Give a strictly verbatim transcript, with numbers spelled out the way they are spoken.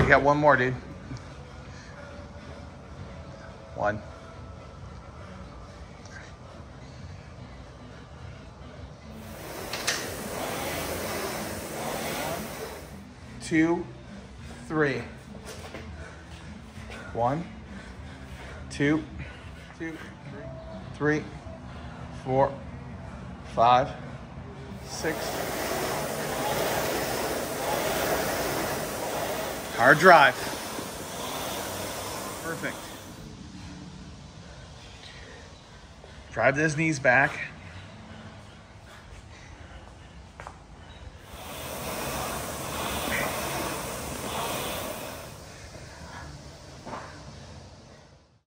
got one more, dude. One. Two, three. One, two, two, three, four, five, six. Hard drive. Perfect. Drive those knees back.